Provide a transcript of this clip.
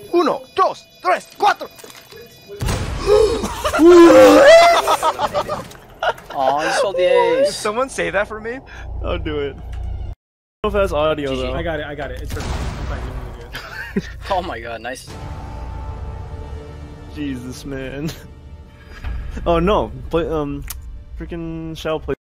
Uno, dos, tres, cuatro. Oh, you sold the ace. Did someone say that for me? I'll do it. I don't know if that's audio GG. though. I got it. It's perfect. I'm fine, you don't need to do it. Oh my god, nice. Jesus, man. Oh no, play freaking shall play.